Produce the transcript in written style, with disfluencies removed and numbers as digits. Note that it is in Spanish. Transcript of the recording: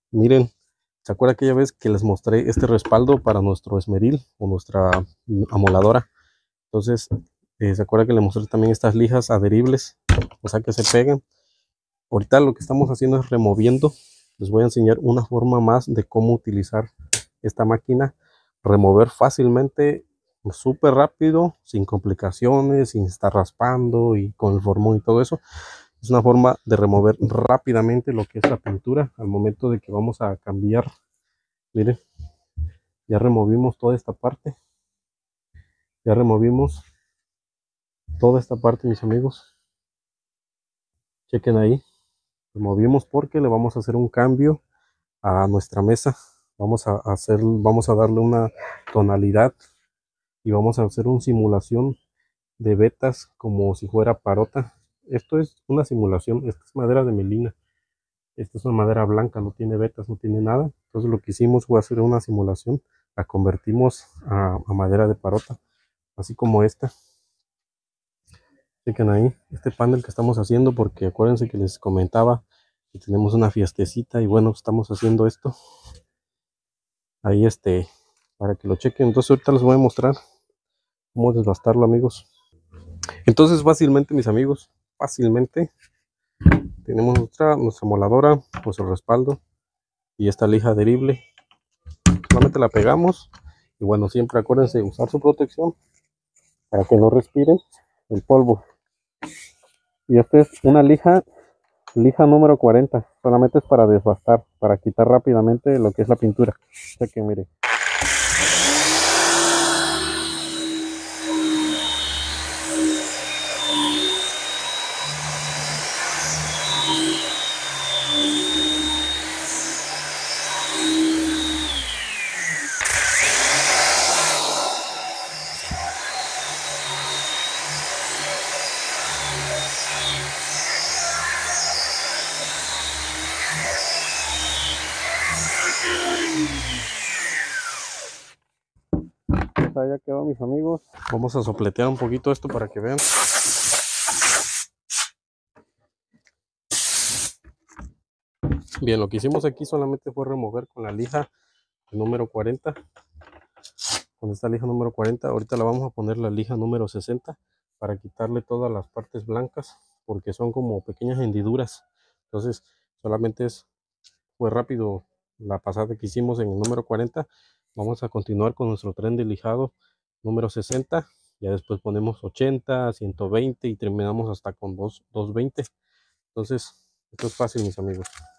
Miren, ¿se acuerda aquella vez que les mostré este respaldo para nuestro esmeril o nuestra amoladora? Entonces, ¿se acuerda que le mostré también estas lijas adheribles? O sea, que se pegan. Ahorita lo que estamos haciendo es removiendo. Les voy a enseñar una forma más de cómo utilizar esta máquina. Remover fácilmente, súper rápido, sin complicaciones, sin estar raspando y con el formón y todo eso. Es una forma de remover rápidamente lo que es la pintura al momento de que vamos a cambiar. Miren, ya removimos toda esta parte. Ya removimos toda esta parte, mis amigos. Chequen ahí. Removimos porque le vamos a hacer un cambio a nuestra mesa. Vamos a darle una tonalidad y vamos a hacer una simulación de vetas como si fuera parota. Esto es una simulación. Esta es madera de melina. Esta es una madera blanca, no tiene vetas, no tiene nada. Entonces lo que hicimos fue hacer una simulación. La convertimos a madera de parota, así como esta. Chequen ahí este panel que estamos haciendo, porque acuérdense que les comentaba que tenemos una fiestecita y bueno, estamos haciendo esto. Ahí para que lo chequen. Entonces ahorita les voy a mostrar cómo desbastarlo, amigos. Entonces fácilmente, mis amigos, fácilmente tenemos nuestra moladora, nuestro respaldo y esta lija adherible. Solamente la pegamos y bueno, siempre acuérdense de usar su protección para que no respiren el polvo. Y esta es una lija número 40, solamente es para desbastar, para quitar rápidamente lo que es la pintura. Chequen, mire. Ya quedó, mis amigos. Vamos a sopletear un poquito esto para que vean. Bien, lo que hicimos aquí solamente fue remover con la lija número 40. Con esta lija número 40, ahorita la vamos a poner la lija número 60 para quitarle todas las partes blancas, porque son como pequeñas hendiduras. Entonces solamente fue rápido la pasada que hicimos en el número 40. Vamos a continuar con nuestro tren de lijado número 60. Ya después ponemos 80, 120 y terminamos hasta con 220. Entonces esto es fácil, mis amigos.